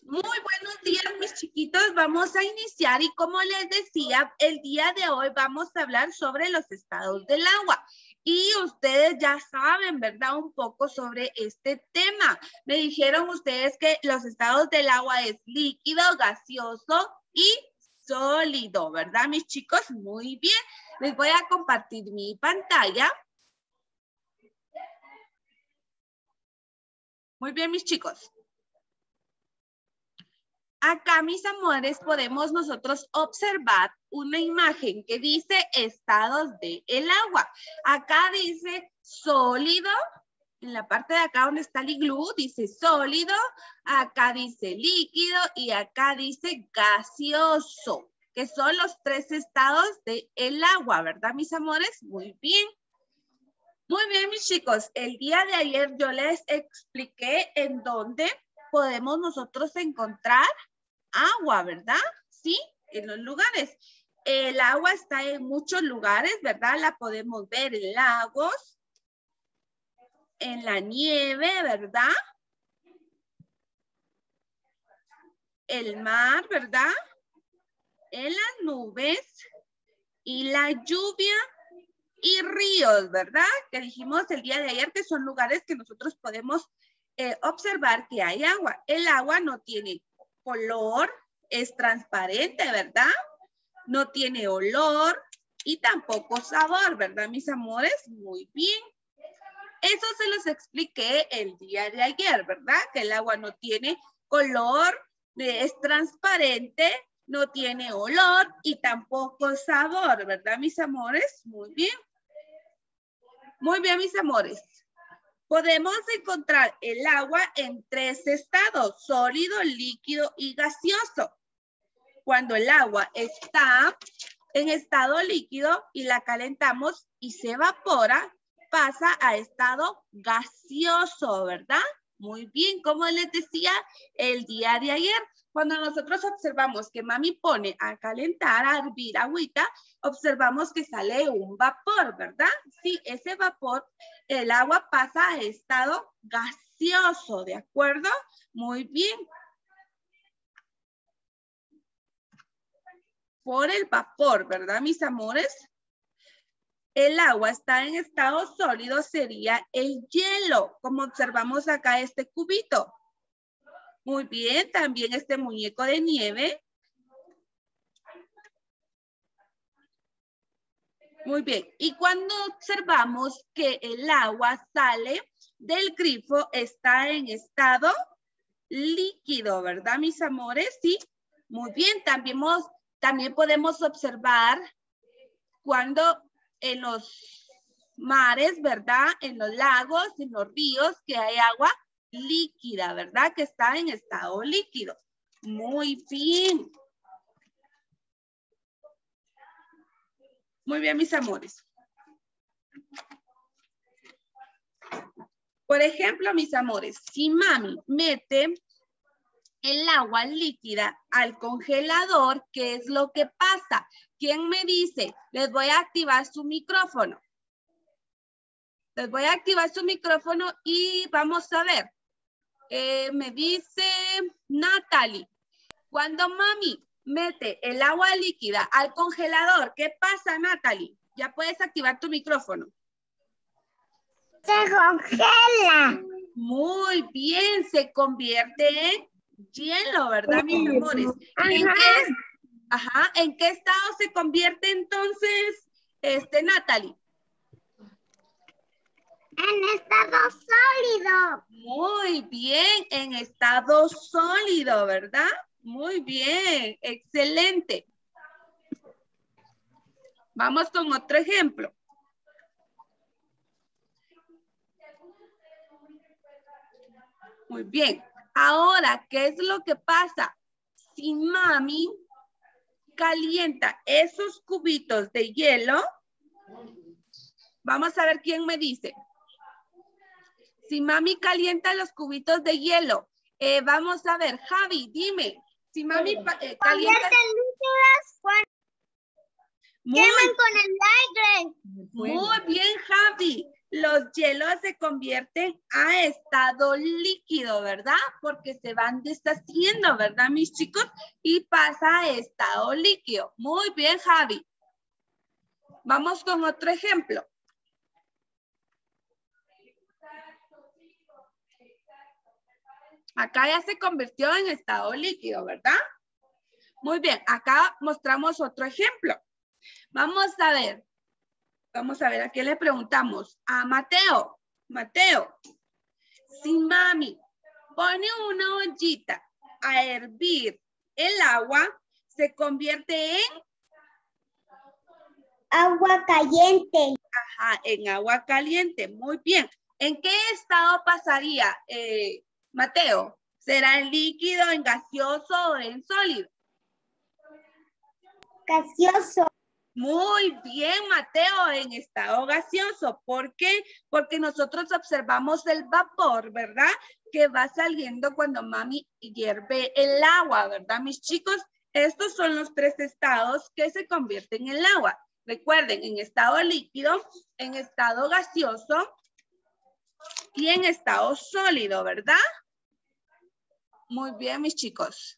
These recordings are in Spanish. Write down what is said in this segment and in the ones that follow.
Muy buenos días, mis chiquitos. Vamos a iniciar y como les decía, el día de hoy vamos a hablar sobre los estados del agua. Y ustedes ya saben, ¿verdad? Un poco sobre este tema. Me dijeron ustedes que los estados del agua es líquido, gaseoso y sólido, ¿verdad, mis chicos? Muy bien. Les voy a compartir mi pantalla. Muy bien, mis chicos. Acá, mis amores, podemos nosotros observar una imagen que dice estados del agua. Acá dice sólido, en la parte de acá donde está el iglú, dice sólido, acá dice líquido y acá dice gaseoso, que son los tres estados del agua, ¿verdad, mis amores? Muy bien. Muy bien, mis chicos. El día de ayer yo les expliqué en dónde podemos nosotros encontrar agua, ¿verdad? Sí, en los lugares. El agua está en muchos lugares, ¿verdad? La podemos ver en lagos, en la nieve, ¿verdad? El mar, ¿verdad? En las nubes y la lluvia y ríos, ¿verdad? Que dijimos el día de ayer que son lugares que nosotros podemos observar que hay agua. El agua no tiene color, es transparente, ¿verdad? No tiene olor y tampoco sabor, ¿verdad, mis amores? Muy bien. Eso se los expliqué el día de ayer, ¿verdad? Que el agua no tiene color, es transparente, no tiene olor y tampoco sabor, ¿verdad, mis amores? Muy bien. Muy bien, mis amores. Podemos encontrar el agua en tres estados, sólido, líquido y gaseoso. Cuando el agua está en estado líquido y la calentamos y se evapora, pasa a estado gaseoso, ¿verdad? Muy bien, como les decía el día de ayer, cuando nosotros observamos que mami pone a calentar, a hervir agüita, observamos que sale un vapor, ¿verdad? Sí, ese vapor, el agua pasa a estado gaseoso, ¿de acuerdo? Muy bien. Por el vapor, ¿verdad, mis amores? El agua está en estado sólido, sería el hielo, como observamos acá este cubito. Muy bien, también este muñeco de nieve. Muy bien, y cuando observamos que el agua sale del grifo, está en estado líquido, ¿verdad, mis amores? Sí, muy bien, también podemos observar cuando en los mares, ¿verdad? En los lagos, en los ríos, que hay agua líquida, ¿verdad? Que está en estado líquido. Muy bien. Muy bien, mis amores. Por ejemplo, mis amores, si mami mete el agua líquida al congelador, ¿qué es lo que pasa? ¿Quién me dice? Les voy a activar su micrófono. Les voy a activar su micrófono y vamos a ver. Me dice Natalie, cuando mami mete el agua líquida al congelador, ¿qué pasa, Natalie? Ya puedes activar tu micrófono. Se congela. Muy bien, se convierte en hielo, ¿verdad, mis amores? ¿Y en qué estado se convierte entonces, Natalie? En estado sólido. Muy bien, en estado sólido, ¿verdad? Muy bien, excelente. Vamos con otro ejemplo. Muy bien. Ahora, ¿qué es lo que pasa? Si mami calienta esos cubitos de hielo, vamos a ver quién me dice. Si mami calienta los cubitos de hielo, vamos a ver, Javi, dime. Si mami calienta... Queman con el aire. Muy bien, Javi. los hielos se convierten a estado líquido, ¿verdad? Porque se van deshaciendo, ¿verdad, mis chicos? Y pasa a estado líquido. Muy bien, Javi. Vamos con otro ejemplo. Acá ya se convirtió en estado líquido, ¿verdad? Muy bien, acá mostramos otro ejemplo. Vamos a ver a quién le preguntamos. A Mateo. Mateo, si mami pone una ollita a hervir el agua, se convierte en agua caliente. Ajá, en agua caliente. Muy bien. ¿En qué estado pasaría, Mateo? ¿Será en líquido, en gaseoso o en sólido? Gaseoso. Muy bien, Mateo, en estado gaseoso. ¿Por qué? Porque nosotros observamos el vapor, ¿verdad? Que va saliendo cuando mami hierve el agua, ¿verdad, mis chicos? Estos son los 3 estados que se convierten en el agua. Recuerden, en estado líquido, en estado gaseoso y en estado sólido, ¿verdad? Muy bien, mis chicos.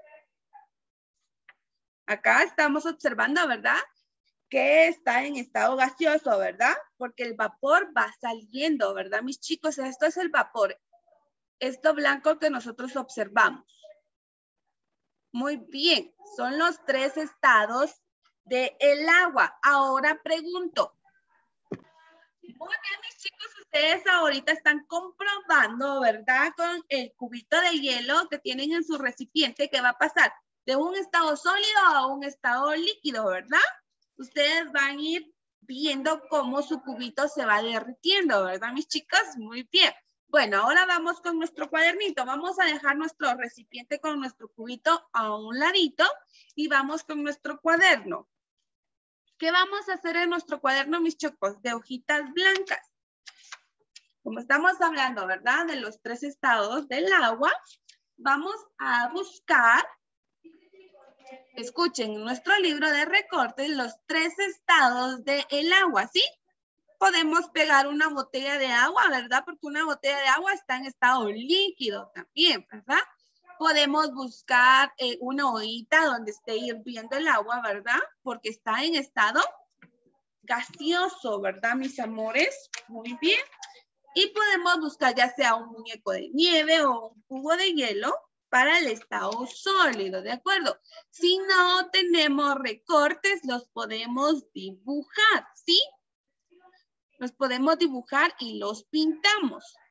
Acá estamos observando, ¿verdad? Que está en estado gaseoso, ¿verdad? Porque el vapor va saliendo, ¿verdad, mis chicos? Esto es el vapor. Esto blanco que nosotros observamos. Muy bien, son los 3 estados del agua. Ahora pregunto. Muy bien, mis chicos, ustedes ahorita están comprobando, ¿verdad? Con el cubito de hielo que tienen en su recipiente, que va a pasar de un estado sólido a un estado líquido, ¿verdad? Ustedes van a ir viendo cómo su cubito se va derritiendo, ¿verdad, mis chicas? Muy bien. Bueno, ahora vamos con nuestro cuadernito. Vamos a dejar nuestro recipiente con nuestro cubito a un ladito y vamos con nuestro cuaderno. ¿Qué vamos a hacer en nuestro cuaderno, mis chicos? De hojitas blancas. Como estamos hablando, ¿verdad? De los 3 estados del agua, vamos a buscar, escuchen, en nuestro libro de recortes, los 3 estados del agua, ¿sí? Podemos pegar una botella de agua, ¿verdad? Porque una botella de agua está en estado líquido también, ¿verdad? Podemos buscar una ollita donde esté hirviendo el agua, ¿verdad? Porque está en estado gaseoso, ¿verdad, mis amores? Muy bien. Y podemos buscar ya sea un muñeco de nieve o un cubo de hielo para el estado sólido, ¿de acuerdo? Si no tenemos recortes, los podemos dibujar, ¿sí? Los podemos dibujar y los pintamos.